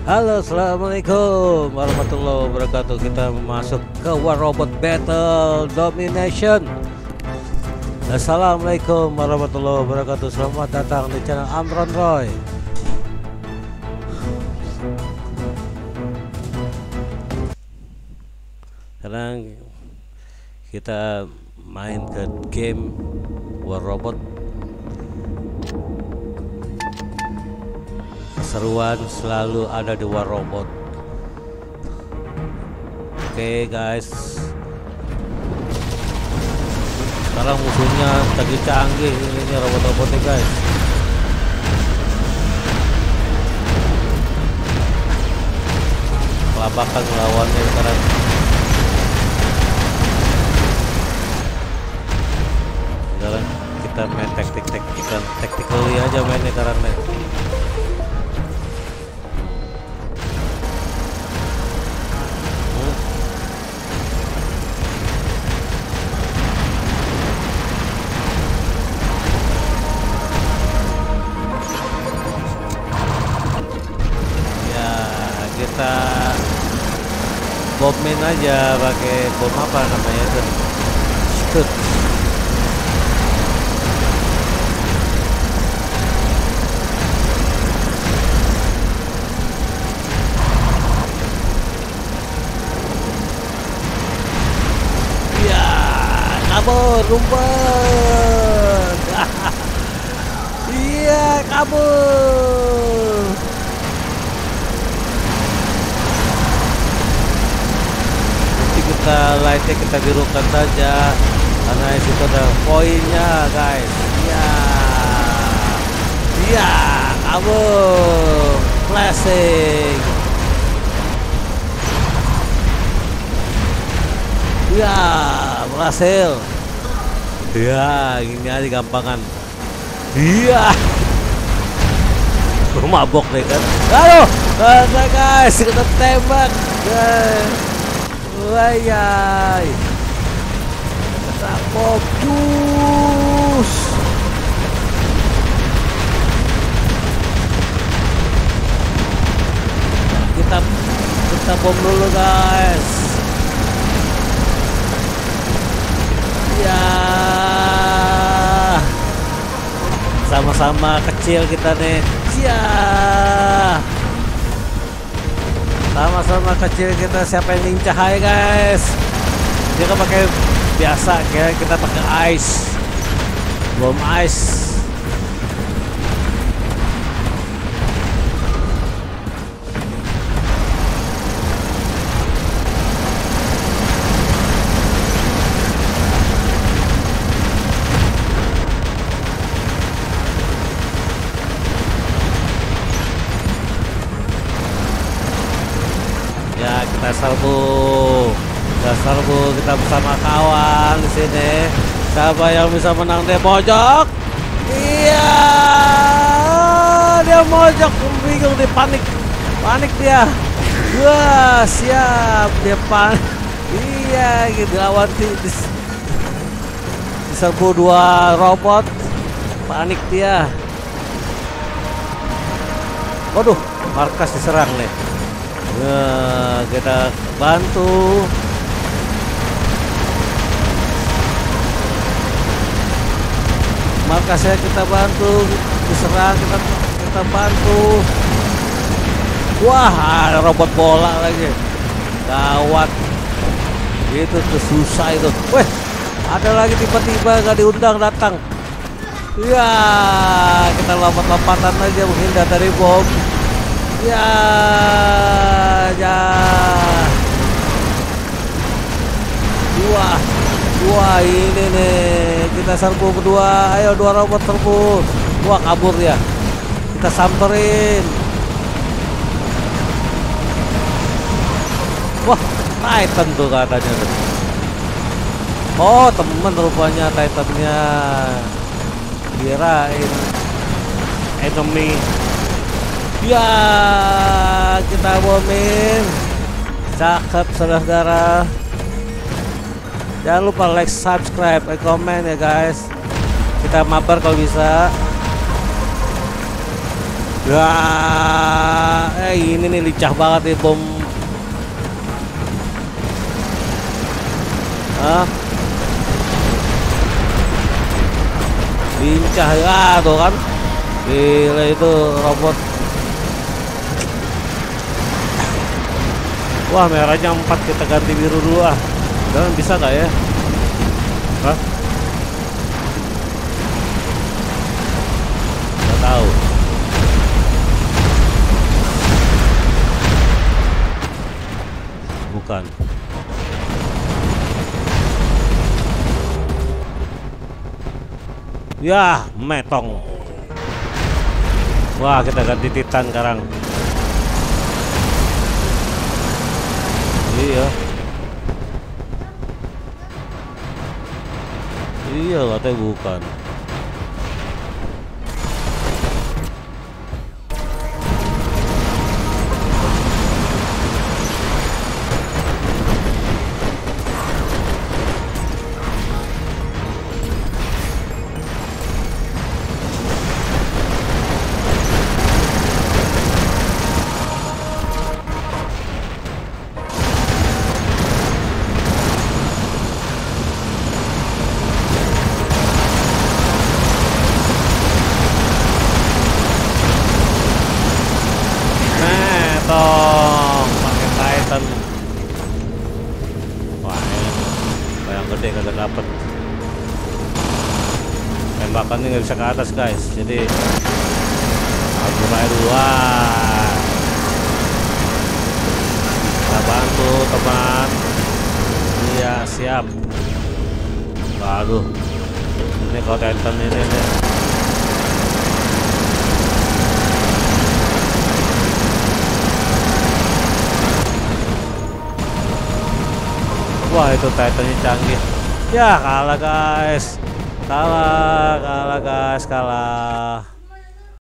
Halo, assalamualaikum warahmatullahi wabarakatuh. Kita masuk ke War Robot Battle Domination. Assalamualaikum warahmatullahi wabarakatuh. Selamat datang di channel Amron Roy. Sekarang kita main ke game War Robot. Keseruan selalu ada di War Robot. Oke guys, sekarang musuhnya canggih-canggih ini robot-robotnya guys. Kelabakan melawannya sekarang. Sekarang kita main tactically aja mainnya karena kita bombin aja pakai bom apa namanya itu, Stut. Ya kabur rumput. Iya kabur. Lightnya kita birukan saja karena itu ada poinnya guys. Iya kabur flashing. Iya berhasil. Iya ini aja gampangan. Iya mabok deh kan. Aduh guys, kita tembak guys. Wayai, kita fokus. Kita bom dulu guys. Ya, sama-sama kecil kita nih. Ya. Sama-sama kecil kita, siapa yang lincah ya guys. Dia kan pakai biasa, kayak kita pakai ice, bom ice. Kita serbu kita bersama kawan di sini. Siapa yang bisa menang? Dia mojok. Iya, dia mojok, bingung, dia panik dia. Wah siap, dia panik. Iya gitu, lawan diserbu dua robot, panik dia. Waduh, markas diserang nih. Nah, kita bantu. Markasnya kita bantu, diserang, kita bantu. Wah, ada robot bola lagi. Gawat. Itu tuh susah itu. Weh, ada lagi tiba-tiba nggak diundang datang. Ya, kita lompat-lompatan aja menghindar dari bom. Ya. Dua ini nih, kita serbu berdua. Ayo dua robot serbu. Wah kabur ya, kita samperin. Wah Titan tuh katanya tuh. Oh temen rupanya Titannya, kirain enemy. Ya kita bomin. Cakep saudara. Jangan lupa like, subscribe, komen ya guys. Kita mabar kalau bisa. Wah, ini ini lincah banget nih bom. Lincah ya tuh kan. Gila itu robot. Wah, merahnya 4, kita ganti biru dulu ah. Dan bisa nggak ya? Hah? Nggak tahu. Bukan. Ya, metong. Wah, kita ganti Titan sekarang. Iya. Iya, katanya bukan. Pakai Titan. Wah, yang gede kagak dapet. Tembakannya nggak bisa ke atas guys, jadi kabur aja dulu. Kita bantu teman. Iya siap. Waduh, ini kalau Titan ini nih. Wah, itu Titannya canggih. Ya kalah guys. Kalah guys, kalah.